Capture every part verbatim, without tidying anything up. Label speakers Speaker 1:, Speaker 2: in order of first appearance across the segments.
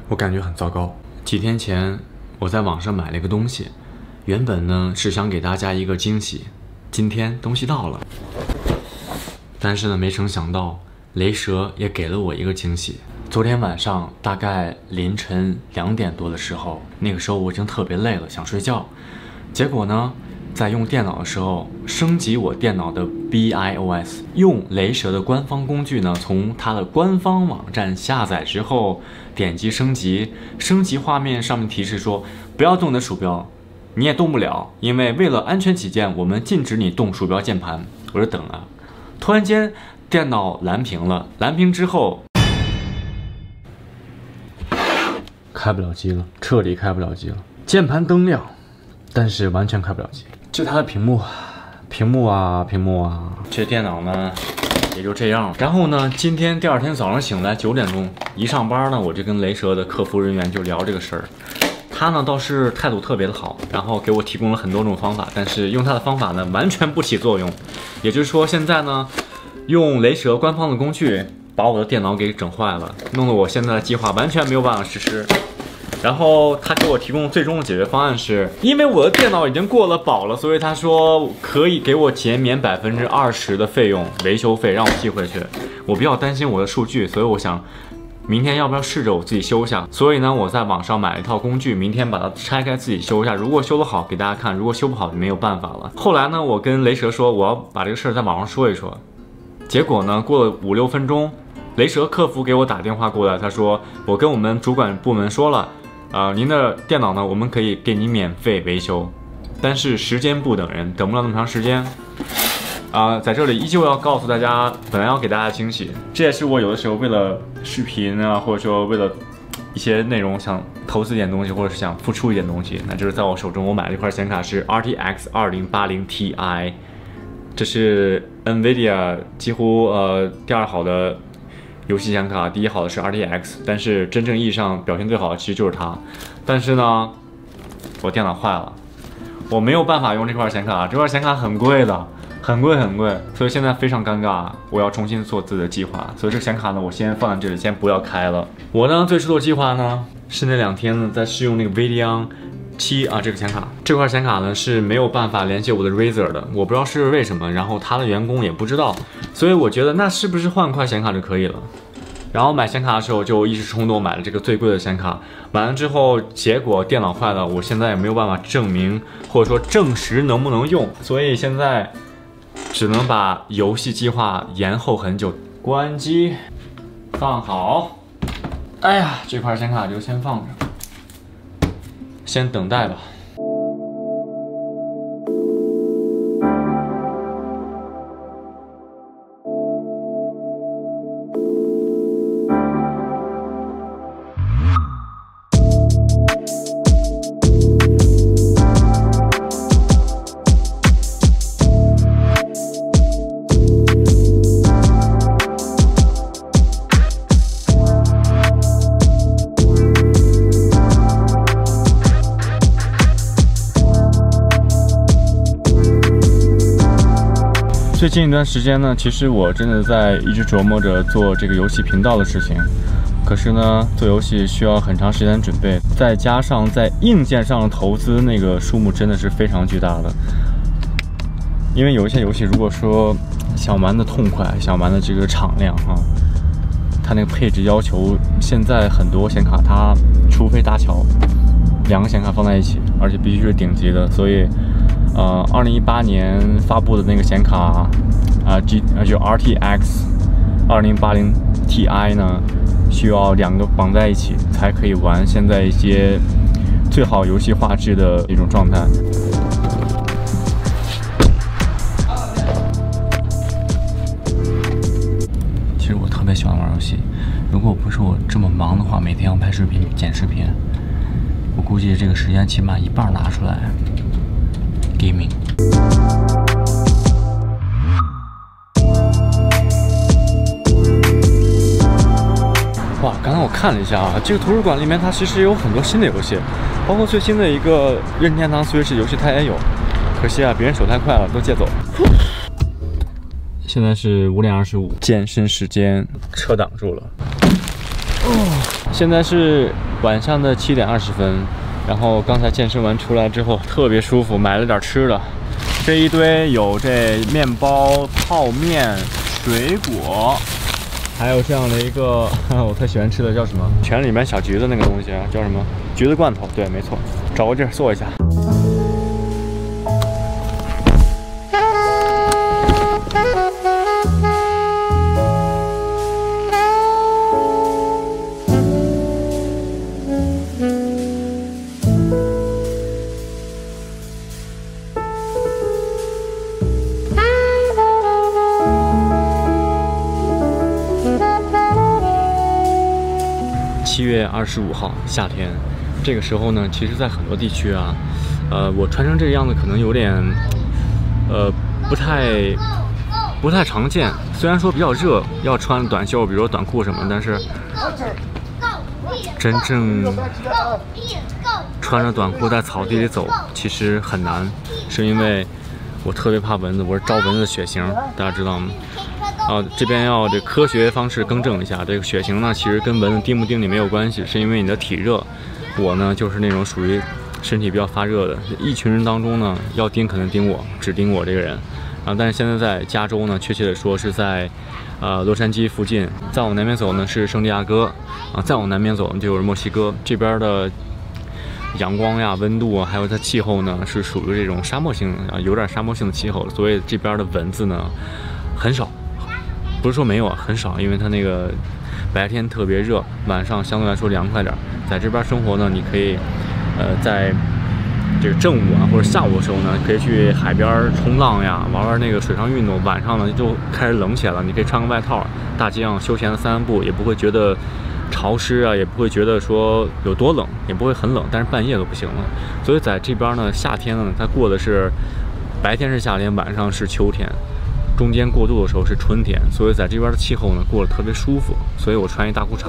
Speaker 1: 我感觉很糟糕。几天前我在网上买了一个东西，原本呢是想给大家一个惊喜，今天东西到了，但是呢没成想到雷蛇也给了我一个惊喜。昨天晚上大概凌晨两点多的时候，那个时候我已经特别累了，想睡觉，结果呢在用电脑的时候升级我电脑的 B I O S， 用雷蛇的官方工具呢，从它的官方网站下载之后，点击升级，升级画面上面提示说不要动你的鼠标，你也动不了，因为为了安全起见，我们禁止你动鼠标键盘。我就等啊，突然间电脑蓝屏了，蓝屏之后开不了机了，彻底开不了机了，键盘灯亮，但是完全开不了机。就它的屏幕，屏幕啊，屏幕啊，这电脑呢也就这样。然后呢，今天第二天早上醒来九点钟一上班呢，我就跟雷蛇的客服人员就聊这个事儿。他呢倒是态度特别的好，然后给我提供了很多种方法，但是用他的方法呢完全不起作用。也就是说，现在呢用雷蛇官方的工具把我的电脑给整坏了，弄得我现在的计划完全没有办法实施。然后他给我提供最终的解决方案是，因为我的电脑已经过了保了，所以他说可以给我减免百分之二十的费用，维修费让我寄回去。我比较担心我的数据，所以我想明天要不要试着我自己修一下。所以呢，我在网上买了一套工具，明天把它拆开自己修一下。如果修得好给大家看，如果修不好就没有办法了。后来呢，我跟雷蛇说我要把这个事儿在网上说一说，结果呢过了五六分钟，雷蛇客服给我打电话过来，他说我跟我们主管部门说了。啊、呃，您的电脑呢，我们可以给你免费维修，但是时间不等人，等不了那么长时间。啊、呃，在这里依旧要告诉大家，本来要给大家惊喜，这也是我有的时候为了视频啊，或者说为了一些内容想投资一点东西，或者是想付出一点东西，那就是在我手中我买了一块显卡是 R T X 二零八零 Ti， 这是 NVIDIA 几乎呃第二好的游戏显卡，第一好的是 R T X， 但是真正意义上表现最好的其实就是它。但是呢，我电脑坏了，我没有办法用这块显卡，这块显卡很贵的，很贵很贵，所以现在非常尴尬，我要重新做自己的计划。所以这个显卡呢，我先放在这里，先不要开了。我呢，最初的计划呢，是那两天呢在试用那个 Radeon七啊，这个显卡，这块显卡呢是没有办法连接我的 Razer 的，我不知道是为什么，然后他的员工也不知道，所以我觉得那是不是换块显卡就可以了？然后买显卡的时候就一时冲动买了这个最贵的显卡，买了之后结果电脑坏了，我现在也没有办法证明或者说证实能不能用，所以现在只能把游戏计划延后很久。关机，放好。哎呀，这块显卡就先放着。先等待吧。最近一段时间呢，其实我真的在一直琢磨着做这个游戏频道的事情。可是呢，做游戏需要很长时间准备，再加上在硬件上的投资，那个数目真的是非常巨大的。因为有一些游戏，如果说想玩的痛快，想玩的这个敞亮哈，它那个配置要求，现在很多显卡它除非搭桥，两个显卡放在一起，而且必须是顶级的，所以。呃，二零一八年发布的那个显卡，啊、呃、，G 呃就 R T X 二零八零 Ti 呢，需要两个绑在一起才可以玩现在一些最好游戏画质的一种状态。其实我特别喜欢玩游戏，如果不是我这么忙的话，每天要拍视频、剪视频，我估计这个时间起码一半拿出来。gaming。哇，刚才我看了一下啊，这个图书馆里面它其实有很多新的游戏，包括最新的一个任天堂 Switch 游戏它也有，可惜啊，别人手太快了，都借走了。现在是五点二十五，健身时间，车挡住了。哦，现在是晚上的七点二十分，然后刚才健身完出来之后特别舒服，买了点吃的。这一堆有这面包、泡面、水果，还有这样的一个我特喜欢吃的叫什么？泉里面小橘子那个东西啊，叫什么？橘子罐头。对，没错。找个地儿坐一下。七月二十五号，夏天，这个时候呢，其实在很多地区啊，呃，我穿成这个样子可能有点，呃，不太不太常见。虽然说比较热，要穿短袖，比如说短裤什么，但是真正穿着短裤在草地里走，其实很难，是因为我特别怕蚊子，我是招蚊子的血型，大家知道吗？啊，这边要这科学方式更正一下，这个血型呢，其实跟蚊子叮不叮你没有关系，是因为你的体热。我呢，就是那种属于身体比较发热的，一群人当中呢，要叮肯定叮我，只叮我这个人。啊，但是现在在加州呢，确切的说是在呃洛杉矶附近，再往南边走呢是圣地亚哥，啊，再往南边走就是墨西哥这边的。阳光呀、温度啊，还有它气候呢，是属于这种沙漠性啊，有点沙漠性的气候，所以这边的蚊子呢很少，不是说没有啊，很少，因为它那个白天特别热，晚上相对来说凉快点。在这边生活呢，你可以呃在这个正午啊或者下午的时候呢，可以去海边冲浪呀，玩玩那个水上运动。晚上呢就开始冷起来了，你可以穿个外套，大街上休闲的散散步，也不会觉得潮湿啊，也不会觉得说有多冷，也不会很冷，但是半夜都不行了。所以在这边呢，夏天呢，它过的是白天是夏天，晚上是秋天，中间过渡的时候是春天，所以在这边的气候呢过得特别舒服。所以我穿一大裤衩。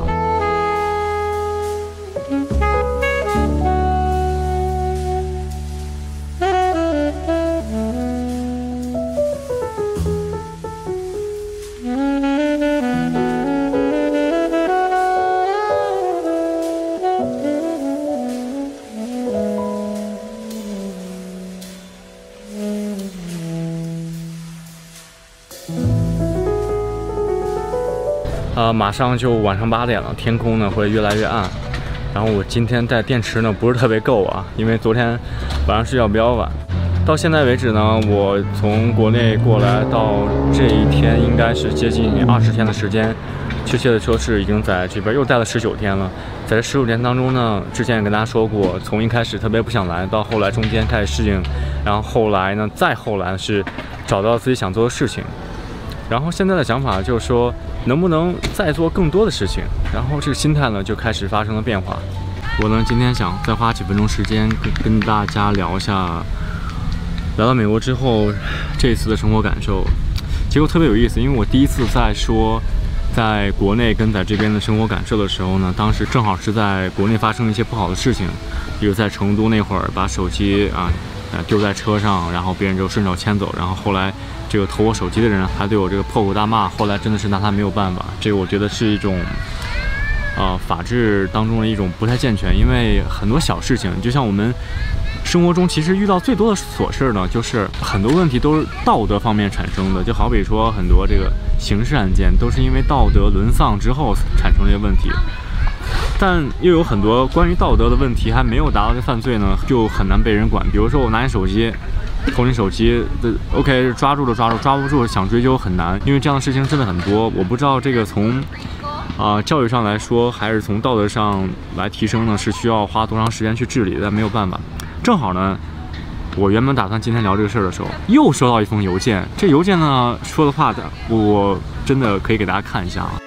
Speaker 1: 呃，马上就晚上八点了，天空呢会越来越暗。然后我今天带电池呢不是特别够啊，因为昨天晚上睡觉比较晚。到现在为止呢，我从国内过来到这一天应该是接近二十天的时间，确切的说是已经在这边又待了十九天了。在这十九天当中呢，之前也跟大家说过，从一开始特别不想来，到后来中间开始适应，然后后来呢，再后来是找到自己想做的事情。然后现在的想法就是说，能不能再做更多的事情？然后这个心态呢就开始发生了变化。我呢今天想再花几分钟时间跟跟大家聊一下，来到美国之后这一次的生活感受。结果特别有意思，因为我第一次在说在国内跟在这边的生活感受的时候呢，当时正好是在国内发生了一些不好的事情，比如在成都那会儿把手机啊呃丢在车上，然后别人就顺手牵走，然后后来这个偷我手机的人还对我这个破口大骂，后来真的是拿他没有办法。这个我觉得是一种呃法治当中的一种不太健全，因为很多小事情，就像我们生活中其实遇到最多的琐事呢，就是很多问题都是道德方面产生的，就好比说很多这个刑事案件都是因为道德沦丧之后产生这些问题。但又有很多关于道德的问题还没有达到这犯罪呢，就很难被人管。比如说我拿你手机偷你手机的 ，OK， 抓住了抓住，抓不住想追究很难，因为这样的事情真的很多。我不知道这个从啊、呃、教育上来说，还是从道德上来提升呢，是需要花多长时间去治理，但没有办法。正好呢，我原本打算今天聊这个事儿的时候，又收到一封邮件。这邮件呢说的话的，我真的可以给大家看一下啊。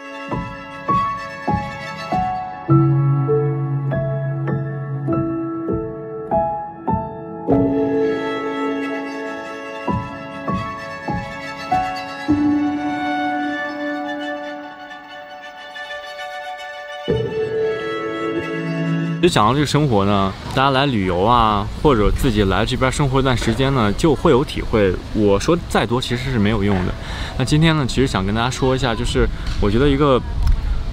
Speaker 1: 就讲到这个生活呢，大家来旅游啊，或者自己来这边生活一段时间呢，就会有体会。我说再多其实是没有用的。那今天呢，其实想跟大家说一下，就是我觉得一个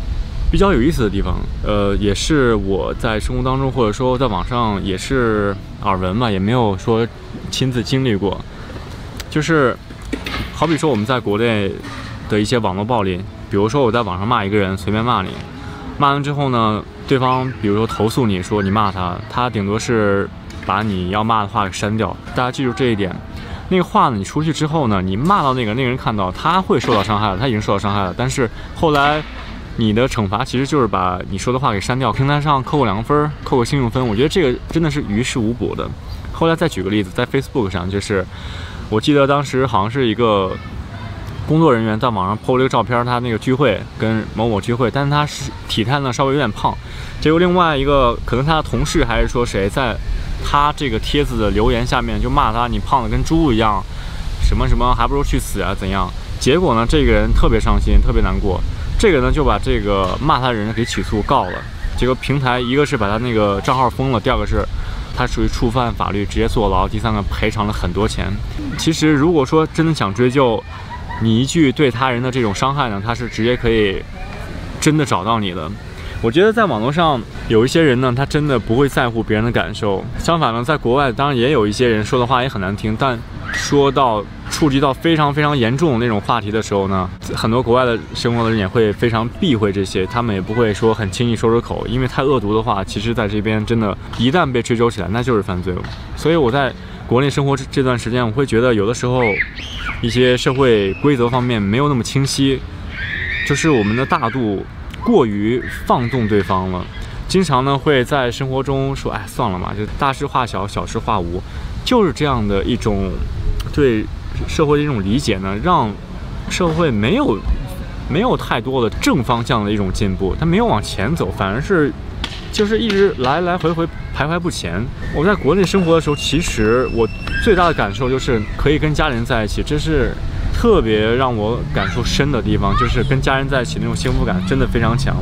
Speaker 1: 比较有意思的地方，呃，也是我在生活当中或者说在网上也是耳闻嘛，也没有说亲自经历过。就是好比说我们在国内的一些网络暴力，比如说我在网上骂一个人，随便骂你，骂完之后呢，对方比如说投诉你说你骂他，他顶多是把你要骂的话给删掉。大家记住这一点。那个话呢，你出去之后呢，你骂到那个那个人看到，他会受到伤害了，他已经受到伤害了。但是后来你的惩罚其实就是把你说的话给删掉，平台上扣个两分，扣个信用分。我觉得这个真的是于事无补的。后来再举个例子，在 Facebook 上，就是我记得当时好像是一个工作人员在网上 po 了一个照片，他那个聚会跟某某聚会，但是他是体态呢稍微有点胖。结果另外一个可能他的同事还是说谁在他这个帖子的留言下面就骂他，你胖的跟猪一样，什么什么还不如去死啊怎样？结果呢，这个人特别伤心，特别难过。这个呢就把这个骂他的人给起诉告了。结果平台一个是把他那个账号封了，第二个是他属于触犯法律，直接坐牢，第三个赔偿了很多钱。其实如果说真的想追究你一句对他人的这种伤害呢，他是直接可以真的找到你的。我觉得在网络上有一些人呢，他真的不会在乎别人的感受。相反呢，在国外当然也有一些人说的话也很难听，但说到触及到非常非常严重的那种话题的时候呢，很多国外的生活的人也会非常避讳这些，他们也不会说很轻易说出口，因为太恶毒的话，其实在这边真的，一旦被追究起来，那就是犯罪了。所以我在国内生活这段时间，我会觉得有的时候一些社会规则方面没有那么清晰，就是我们的大度过于放纵对方了，经常呢会在生活中说，哎，算了嘛，就大事化小，小事化无，就是这样的一种对社会的一种理解呢，让社会没有没有太多的正方向的一种进步，它没有往前走，反而是就是一直来来回回徘徊不前。我在国内生活的时候，其实我最大的感受就是可以跟家人在一起，这是特别让我感受深的地方，就是跟家人在一起那种幸福感真的非常强。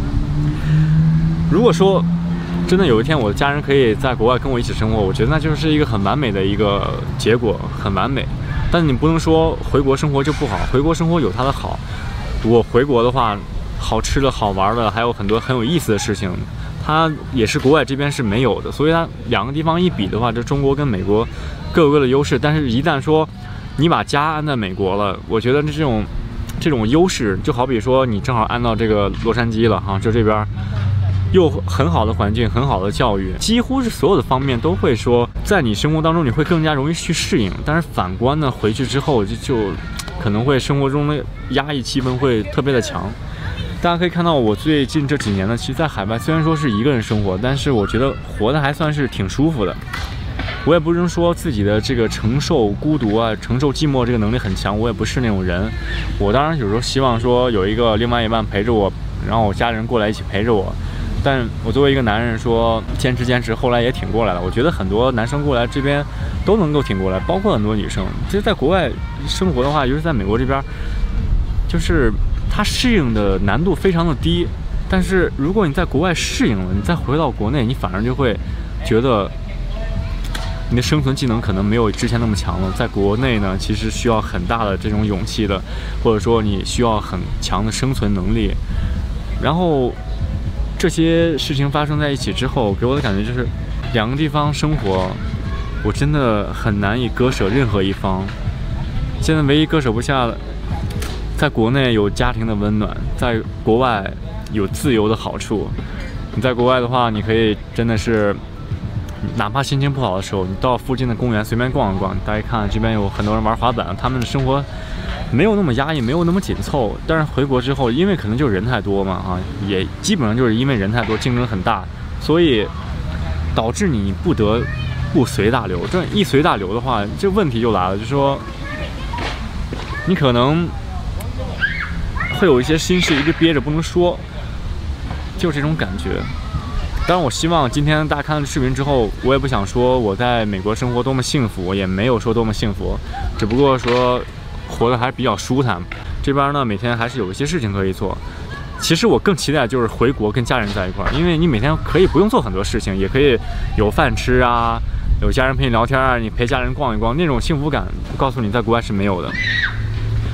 Speaker 1: 如果说真的有一天我的家人可以在国外跟我一起生活，我觉得那就是一个很完美的一个结果，很完美。但你不能说回国生活就不好，回国生活有它的好。我回国的话，好吃的好玩的还有很多很有意思的事情，它也是国外这边是没有的。所以它两个地方一比的话，这中国跟美国各有各的优势。但是一旦说你把家安在美国了，我觉得这种这种优势，就好比说你正好安到这个洛杉矶了哈，就这边又很好的环境，很好的教育，几乎是所有的方面都会说，在你生活当中你会更加容易去适应。但是反观呢，回去之后就就可能会生活中的压抑气氛会特别的强。大家可以看到，我最近这几年呢，其实在海外虽然说是一个人生活，但是我觉得活得还算是挺舒服的。我也不能说自己的这个承受孤独啊、承受寂寞这个能力很强，我也不是那种人。我当然有时候希望说有一个另外一半陪着我，然后我家人过来一起陪着我。但我作为一个男人说坚持坚持，后来也挺过来了。我觉得很多男生过来这边都能够挺过来，包括很多女生。其实在国外生活的话，尤其在美国这边，就是它适应的难度非常的低。但是如果你在国外适应了，你再回到国内，你反而就会觉得你的生存技能可能没有之前那么强了。在国内呢，其实需要很大的这种勇气的，或者说你需要很强的生存能力。然后这些事情发生在一起之后，给我的感觉就是两个地方生活，我真的很难以割舍任何一方。现在唯一割舍不下的，在国内有家庭的温暖，在国外有自由的好处。你在国外的话，你可以真的是哪怕心情不好的时候，你到附近的公园随便逛一逛，大家看这边有很多人玩滑板，他们的生活没有那么压抑，没有那么紧凑。但是回国之后，因为可能就是人太多嘛，啊，也基本上就是因为人太多，竞争很大，所以导致你不得不随大流。这一随大流的话，这问题就来了，就是说你可能会有一些心事一直憋着不能说，就这种感觉。当然我希望今天大家看了视频之后，我也不想说我在美国生活多么幸福，我也没有说多么幸福，只不过说活得还是比较舒坦。这边呢每天还是有一些事情可以做。其实我更期待就是回国跟家人在一块儿，因为你每天可以不用做很多事情，也可以有饭吃啊，有家人陪你聊天啊，你陪家人逛一逛，那种幸福感，我告诉你在国外是没有的。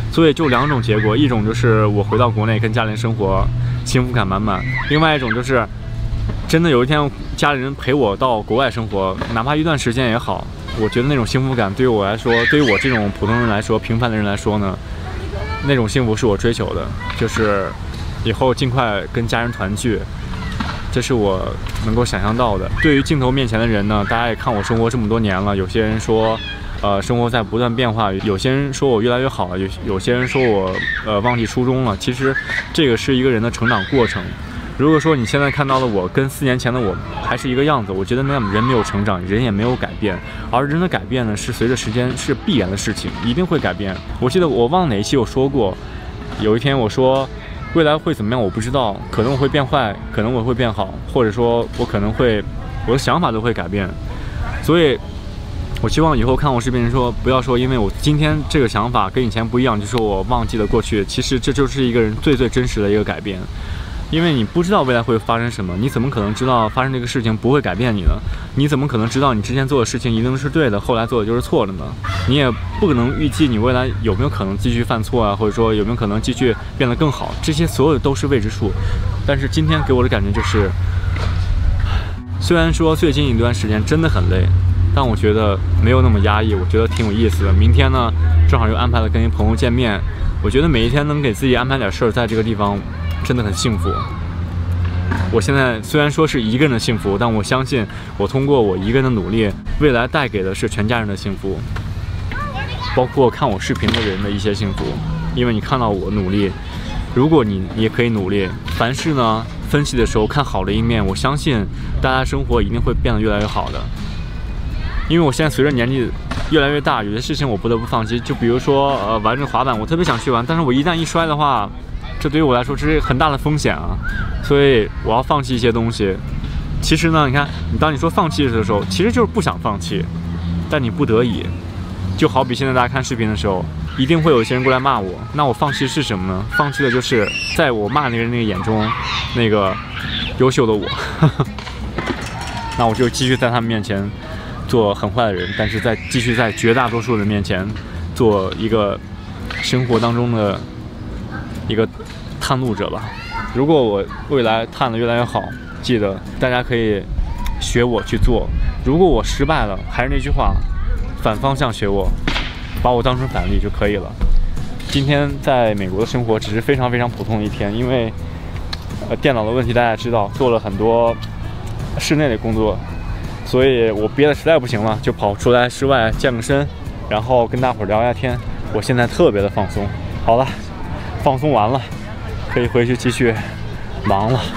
Speaker 1: 所以就两种结果，一种就是我回到国内跟家里人生活，幸福感满满；另外一种就是真的有一天家里人陪我到国外生活，哪怕一段时间也好，我觉得那种幸福感对于我来说，对于我这种普通人来说，平凡的人来说呢，那种幸福是我追求的，就是以后尽快跟家人团聚。这是我能够想象到的。对于镜头面前的人呢，大家也看我生活这么多年了，有些人说，呃，生活在不断变化；有些人说我越来越好了，有有些人说我呃忘记初衷了。其实这个是一个人的成长过程。如果说你现在看到的我跟四年前的我还是一个样子，我觉得那人没有成长，人也没有改变。而人的改变呢，是随着时间是必然的事情，一定会改变。我记得我忘哪一期我说过，有一天我说。未来会怎么样？我不知道，可能我会变坏，可能我会变好，或者说我可能会，我的想法都会改变。所以，我希望以后看我视频人说，不要说因为我今天这个想法跟以前不一样，就说我忘记了过去。其实这就是一个人最最真实的一个改变。因为你不知道未来会发生什么，你怎么可能知道发生这个事情不会改变你呢？你怎么可能知道你之前做的事情一定是对的，后来做的就是错的呢？你也不可能预计你未来有没有可能继续犯错啊，或者说有没有可能继续变得更好，这些所有的都是未知数。但是今天给我的感觉就是，虽然说最近一段时间真的很累，但我觉得没有那么压抑，我觉得挺有意思的。明天呢，正好又安排了跟一朋友见面，我觉得每一天能给自己安排点事儿，在这个地方。真的很幸福。我现在虽然说是一个人的幸福，但我相信我通过我一个人的努力，未来带给的是全家人的幸福，包括看我视频的人的一些幸福。因为你看到我努力，如果你你也可以努力，凡事呢分析的时候看好的一面，我相信大家生活一定会变得越来越好的。因为我现在随着年纪越来越大，有些事情我不得不放弃，就比如说呃玩这个滑板，我特别想去玩，但是我一旦一摔的话。这对于我来说这是很大的风险啊，所以我要放弃一些东西。其实呢，你看，你当你说放弃的时候，其实就是不想放弃，但你不得已。就好比现在大家看视频的时候，一定会有一些人过来骂我，那我放弃是什么呢？放弃的就是在我骂那个人那个眼中，那个优秀的我。那我就继续在他们面前做很坏的人，但是在继续在绝大多数人面前做一个生活当中的。一个探路者吧。如果我未来探得越来越好，记得大家可以学我去做。如果我失败了，还是那句话，反方向学我，把我当成反例就可以了。今天在美国的生活只是非常非常普通的一天，因为呃电脑的问题大家知道，做了很多室内的工作，所以我憋得实在不行了，就跑出来室外健个身，然后跟大伙聊聊天。我现在特别的放松。好了。放松完了，可以回去继续忙了。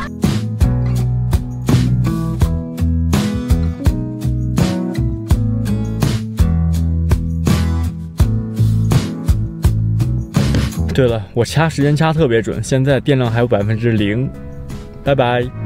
Speaker 1: 对了，我掐时间掐特别准，现在电量还有百分之零，拜拜。